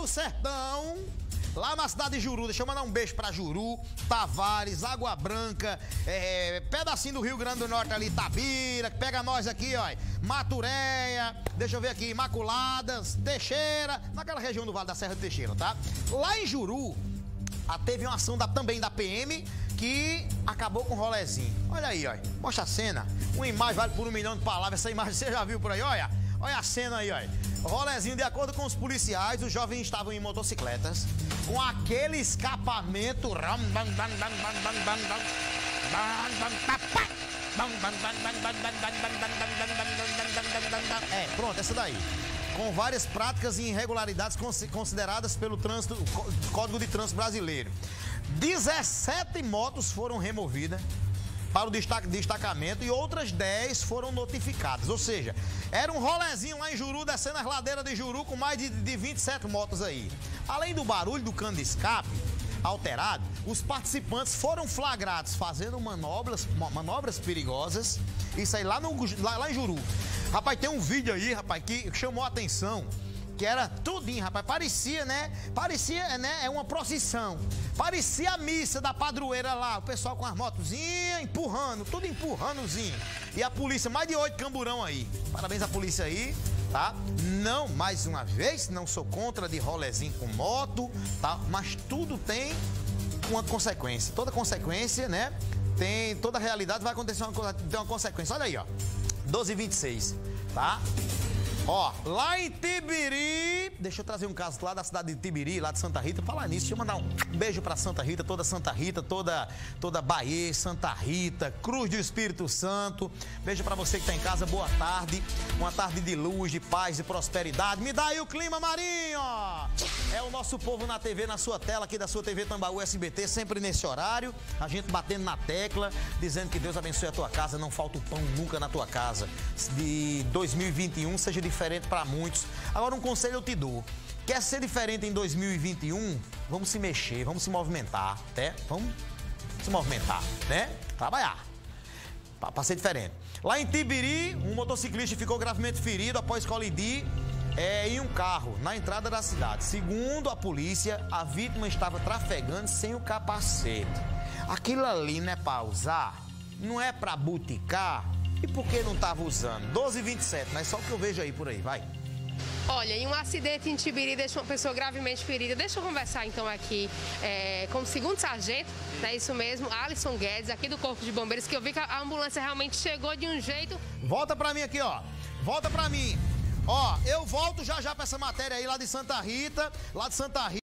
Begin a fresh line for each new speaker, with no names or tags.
Sertão, lá na cidade de Juru. Deixa eu mandar um beijo pra Juru, Tavares, Água Branca, pedacinho do Rio Grande do Norte ali, Itabira, que pega nós aqui, ó, Maturéia, deixa eu ver aqui, Imaculadas, Teixeira, naquela região do Vale da Serra de Teixeira, tá? Lá em Juru, teve uma ação também da PM que acabou com o rolezinho. Olha aí, ó, mostra a cena, uma imagem vale por 1 milhão de palavras, essa imagem você já viu por aí, olha a cena aí, ó. Rolezinho, de acordo com os policiais, os jovens estavam em motocicletas com aquele escapamento. Pronto, essa daí. Com várias práticas e irregularidades consideradas pelo Código de Trânsito Brasileiro. 17 motos foram removidas para o destacamento e outras 10 foram notificadas. Ou seja, era um rolezinho lá em Juru, descendo as ladeiras de Juru com mais de 27 motos aí. Além do barulho do cano de escape alterado, os participantes foram flagrados fazendo manobras perigosas. Isso aí lá em Juru. Rapaz, tem um vídeo aí, rapaz, que chamou a atenção. Que era tudinho, rapaz, parecia, né, é uma procissão. Parecia a missa da padroeira lá, o pessoal com as motozinhas, empurrando, tudo empurrandozinho. E a polícia, mais de 8 camburão aí. Parabéns à polícia aí, tá? Não, mais uma vez, não sou contra de rolezinho com moto, tá? Mas tudo tem uma consequência. Toda consequência, né, toda realidade vai acontecer tem uma consequência. Olha aí, ó, 12h26, tá? Ó, lá em Tibiri, deixa eu trazer um caso lá da cidade de Tibiri, lá de Santa Rita. Falar nisso, deixa eu mandar um beijo pra Santa Rita, toda Bahia, Santa Rita, Cruz do Espírito Santo. Beijo pra você que tá em casa, boa tarde. Uma tarde de luz, de paz, de prosperidade. Me dá aí o clima, Marinho! É o nosso povo na TV, na sua tela aqui da sua TV Tambaú SBT, sempre nesse horário. A gente batendo na tecla, dizendo que Deus abençoe a tua casa, não falta o pão nunca na tua casa. De 2021 seja diferente para muitos. Agora um conselho eu te dou. Quer ser diferente em 2021? Vamos se mexer, vamos se movimentar, né? Vamos se movimentar, né? Trabalhar. Para ser diferente. Lá em Tibiri, um motociclista ficou gravemente ferido após colidir em um carro na entrada da cidade. Segundo a polícia, a vítima estava trafegando sem o capacete. Aquilo ali não é para usar, não é para buticar. E por que não estava usando? 12h27, mas só o que eu vejo aí por aí, vai.
Olha, e um acidente em Tibiri deixou uma pessoa gravemente ferida. Deixa eu conversar então aqui com o segundo sargento, é isso mesmo, Alisson Guedes, aqui do Corpo de Bombeiros, que eu vi que a ambulância realmente chegou de um jeito...
Volta pra mim aqui, ó. Volta pra mim. Ó, eu volto já pra essa matéria aí lá de Santa Rita,